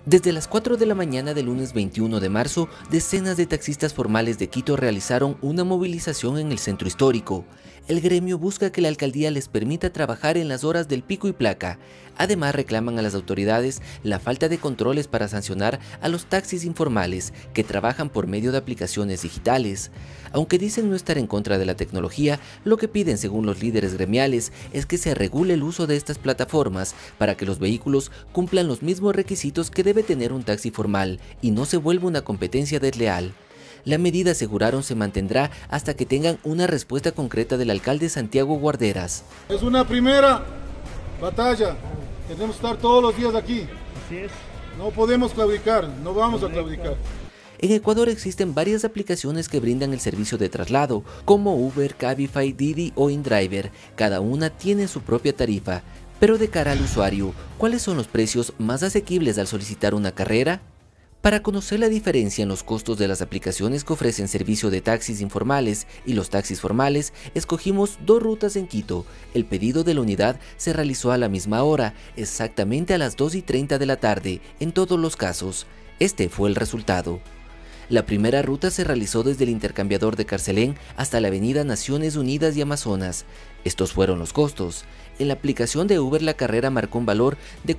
Desde las 4 de la mañana del lunes 21 de marzo, decenas de taxistas formales de Quito realizaron una movilización en el centro histórico. El gremio busca que la alcaldía les permita trabajar en las horas del pico y placa. Además, reclaman a las autoridades la falta de controles para sancionar a los taxis informales que trabajan por medio de aplicaciones digitales. Aunque dicen no estar en contra de la tecnología, lo que piden, según los líderes gremiales, es que se regule el uso de estas plataformas para que los vehículos cumplan los mismos requisitos que debe tener un taxi formal y no se vuelva una competencia desleal. La medida, aseguraron, se mantendrá hasta que tengan una respuesta concreta del alcalde Santiago Guarderas. Es una primera batalla, tenemos que estar todos los días aquí. Así es. No podemos claudicar, no vamos a claudicar. En Ecuador existen varias aplicaciones que brindan el servicio de traslado, como Uber, Cabify, Didi o InDriver. Cada una tiene su propia tarifa. Pero de cara al usuario, ¿cuáles son los precios más asequibles al solicitar una carrera? Para conocer la diferencia en los costos de las aplicaciones que ofrecen servicio de taxis informales y los taxis formales, escogimos dos rutas en Quito. El pedido de la unidad se realizó a la misma hora, exactamente a las 2:30 de la tarde, en todos los casos. Este fue el resultado. La primera ruta se realizó desde el intercambiador de Carcelén hasta la avenida Naciones Unidas y Amazonas. Estos fueron los costos. En la aplicación de Uber la carrera marcó un valor de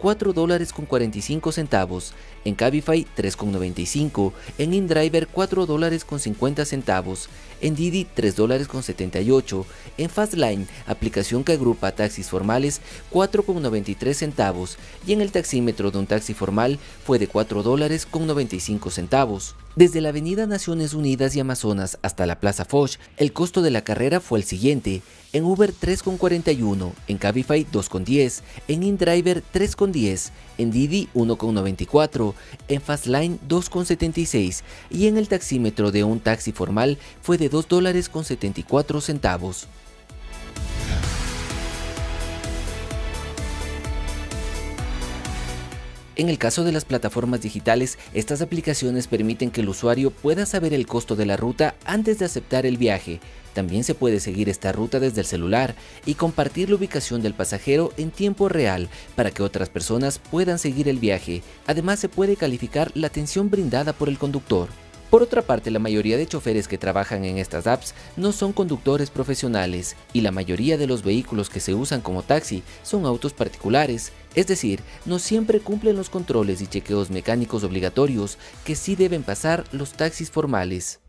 $4.45, en Cabify $3.95, en InDriver $4.50, en Didi $3.78, en Fastline, aplicación que agrupa taxis formales, $4.93 y en el taxímetro de un taxi formal fue de $4.95. Desde la avenida Naciones Unidas y Amazonas hasta la Plaza Foch, el costo de la carrera fue el siguiente: en Uber $3.41, en Cabify $2.10, en InDriver $3.10, en Didi $1.94, en Fastline $2.76 y en el taxímetro de un taxi formal fue de $2.74. En el caso de las plataformas digitales, estas aplicaciones permiten que el usuario pueda saber el costo de la ruta antes de aceptar el viaje. También se puede seguir esta ruta desde el celular y compartir la ubicación del pasajero en tiempo real para que otras personas puedan seguir el viaje. Además, se puede calificar la atención brindada por el conductor. Por otra parte, la mayoría de choferes que trabajan en estas apps no son conductores profesionales y la mayoría de los vehículos que se usan como taxi son autos particulares, es decir, no siempre cumplen los controles y chequeos mecánicos obligatorios que sí deben pasar los taxis formales.